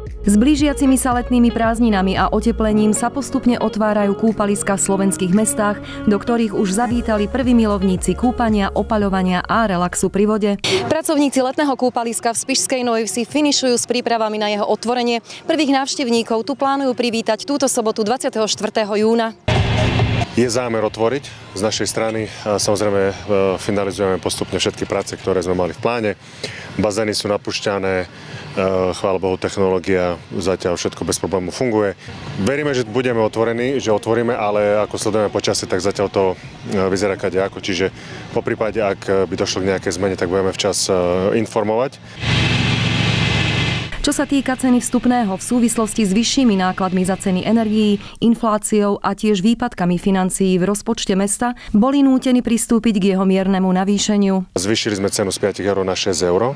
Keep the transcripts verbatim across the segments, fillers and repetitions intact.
S blížiacimi sa letnými prázdninami a oteplením sa postupne otvárajú kúpaliská v slovenských mestách, do ktorých už zavítali prví milovníci kúpania, opaľovania a relaxu pri vode. Pracovníci letného kúpaliska v Spišskej Novej Vsi finišujú s prípravami na jeho otvorenie. Prvých návštevníkov tu plánujú privítať túto sobotu dvadsiateho štvrtého júna. Je zámer otvoriť z našej strany. Samozrejme finalizujeme postupne všetky práce, ktoré sme mali v pláne. Bazény sú napúšťané, chvála Bohu, technológia zatiaľ všetko bez problémov funguje. Veríme, že budeme otvorení, že otvoríme, ale ako sledujeme počasie, tak zatiaľ to vyzerá kadejako. Čiže po prípade, ak by došlo k nejakej zmene, tak budeme včas informovať. Čo sa týka ceny vstupného v súvislosti s vyššími nákladmi za ceny energií, infláciou a tiež výpadkami financií v rozpočte mesta, boli nútení pristúpiť k jeho miernemu navýšeniu. Zvýšili sme cenu z päť eur na šesť eur.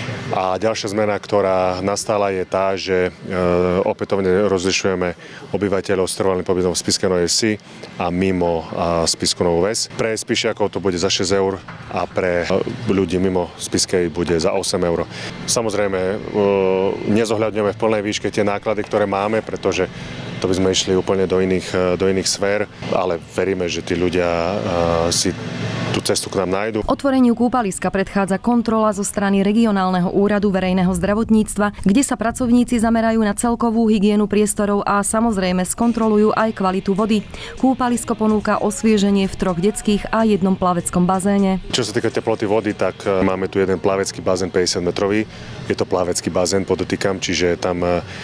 A ďalšia zmena, ktorá nastala, je tá, že e, opätovne rozlišujeme obyvateľov s trvalým pobytom v Spišskej Novej Vsi a mimo a Spišskú Novú Ves. Pre Spišiakov to bude za šesť eur a pre ľudí mimo Spišskej bude za osem eur. Samozrejme, e, nezohľadňujeme v plnej výške tie náklady, ktoré máme, pretože to by sme išli úplne do iných, do iných sfér, ale veríme, že tí ľudia e, si tú cestu k nám nájdu. Otvoreniu kúpaliska predchádza kontrola zo strany regionálneho úradu verejného zdravotníctva, kde sa pracovníci zamerajú na celkovú hygienu priestorov a samozrejme skontrolujú aj kvalitu vody. Kúpalisko ponúka osvieženie v troch detských a jednom plaveckom bazéne. Čo sa týka teploty vody, tak máme tu jeden plavecký bazén päťdesiat metrový. Je to plavecký bazén, podotýkam, čiže tam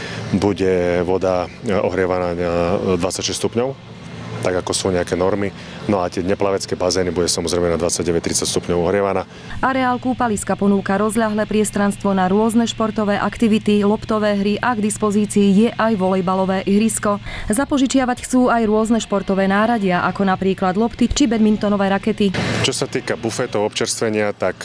bude voda ohrievaná na dvadsaťšesť stupňov. Tak ako sú nejaké normy. No a tie neplavecké bazény bude samozrejme na dvadsaťdeväť tridsať stupňov ohrievaná. Areál kúpaliska ponúka rozľahlé priestranstvo na rôzne športové aktivity, loptové hry a k dispozícii je aj volejbalové ihrisko. Zapožičiavať chcú aj rôzne športové náradia, ako napríklad lopty či badmintonové rakety. Čo sa týka bufetov občerstvenia, tak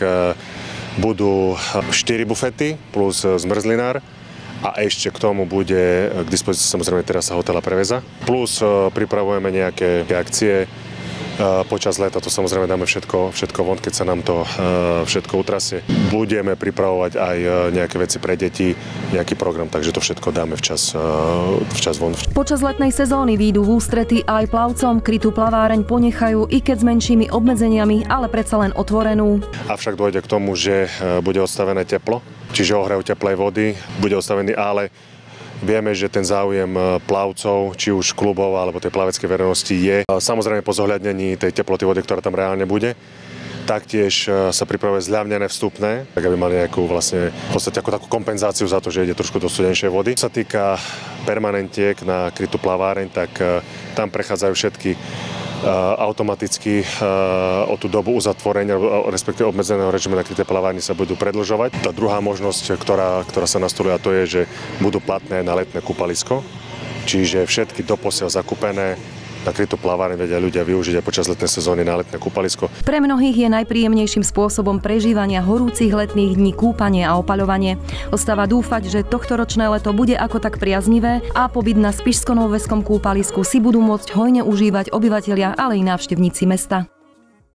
budú štyri bufety plus zmrzlinár. A ešte k tomu bude k dispozícii samozrejme terasa hotela Preveza. Plus pripravujeme nejaké akcie počas leta, to samozrejme dáme všetko, všetko von, keď sa nám to všetko utrasie. Budeme pripravovať aj nejaké veci pre deti, nejaký program, takže to všetko dáme včas, včas von. Počas letnej sezóny výjdu v ústrety aj plavcom, krytú plaváreň ponechajú, i keď s menšími obmedzeniami, ale predsa len otvorenú. Avšak dôjde k tomu, že bude odstavené teplo, čiže ohrev teplej vody bude odstavený, ale vieme, že ten záujem plavcov, či už klubov alebo tej plaveckej verejnosti je samozrejme po zohľadnení tej teploty vody, ktorá tam reálne bude. Taktiež sa pripravuje zľavnené vstupné, tak aby mali nejakú vlastne v podstate ako takú kompenzáciu za to, že ide trošku do studenejšej vody. Čo sa týka permanentiek na krytú plaváreň, tak tam prechádzajú všetky automaticky o tú dobu uzatvorenia, respektíve obmedzeného režimu na kryté plavárni sa budú predĺžovať. Tá druhá možnosť, ktorá, ktorá sa nastoluje, to je, že budú platné na letné kúpalisko, čiže všetky doposiaľ zakúpené na krytú plaváreň vedia ľudia využiť aj počas letnej sezóny na letné kúpalisko. Pre mnohých je najpríjemnejším spôsobom prežívania horúcich letných dní kúpanie a opaľovanie. Ostáva dúfať, že tohtoročné leto bude ako tak priaznivé a pobyt na Spišsko-Novoveskom kúpalisku si budú môcť hojne užívať obyvatelia, ale i návštevníci mesta.